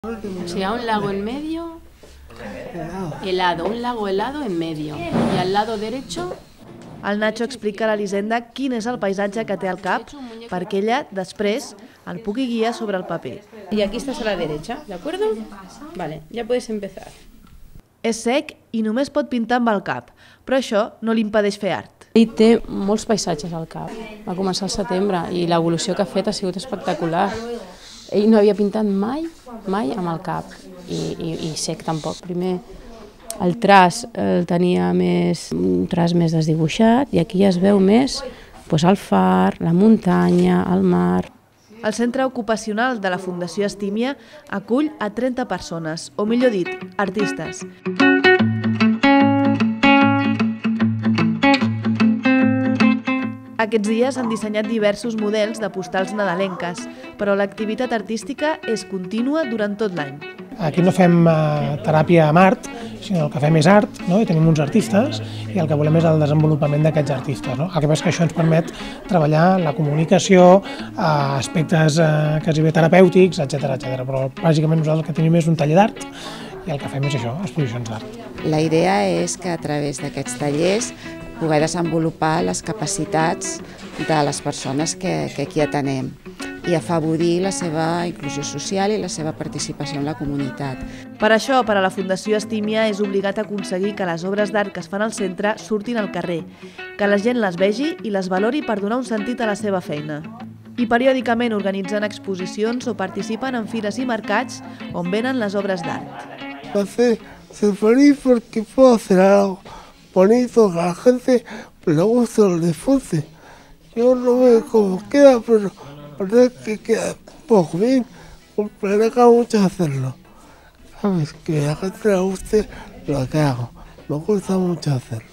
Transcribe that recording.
O sea, un lago en medio, helado, un lago helado en medio. Y al lado derecho... El Nacho explica a l'Elisenda quin és el paisatge que té al cap perquè ella, després, el pugui guiar sobre el paper. Y aquí estás a la derecha, ¿de acuerdo? Vale, ya puedes empezar. És sec i només pot pintar amb el cap, però això no li impedeix fer art. Ell té molts paisatges al cap. Va començar al setembre i l'evolució que ha fet ha sigut espectacular. Ell no havia pintat mai amb el cap i sec tampoc. Primer el traç el tenia un traç més desdibuixat i aquí ja es veu més el far, la muntanya, el mar. El centre ocupacional de la Fundació Estímia acull a 30 persones, o millor dit, artistes. Aquests dies han dissenyat diversos models de postals nadalenques, però l'activitat artística és contínua durant tot l'any. Aquí no fem teràpia amb art, sinó el que fem és art, i tenim uns artistes i el que volem és el desenvolupament d'aquests artistes. El que passa és que això ens permet treballar la comunicació, aspectes quasi terapèutics, etc. Però bàsicament nosaltres el que tenim és un taller d'art i el que fem és això, exposicions d'art. La idea és que a través d'aquests tallers poder desenvolupar les capacitats de les persones que aquí atenem i afavorir la seva inclusió social i la seva participació en la comunitat. Per això, per a la Fundació Estímia és obligat aconseguir que les obres d'art que es fan al centre surtin al carrer, que la gent les vegi i les valori per donar un sentit a la seva feina. I periòdicament organitzen exposicions o participen en fires i mercats on venen les obres d'art. Me hace ser feliz porque puedo hacer algo bonito que a la gente le guste o le disfrute. Yo no veo cómo queda, pero parece que queda un poco bien. Me alegra mucho hacerlo. Sabes, que a la gente le guste lo que hago. Me gusta mucho hacerlo.